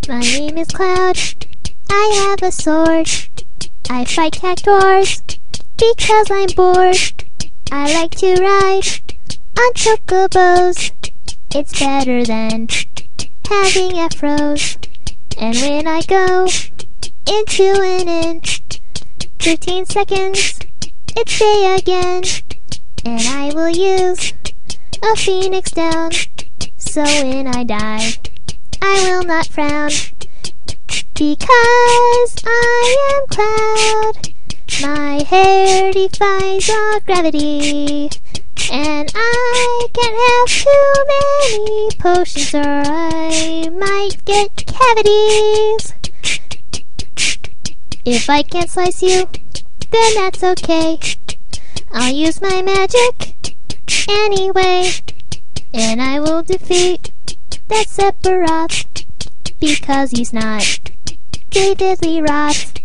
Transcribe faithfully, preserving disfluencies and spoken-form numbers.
My name is Cloud. I have a sword. I fight cactuars because I'm bored. I like to ride on chocobos. It's better than having afros. And when I go into an inn, fifteen seconds, it's day again. And I will use a phoenix down, so when I die, I will not frown. Because I am Cloud, my hair defies all gravity, and I can't have too many potions or I might get cavities. If I can't slice you, then that's okay. I'll use my magic anyway, and I will defeat that Sephiroth, because he's not David Lee Roth.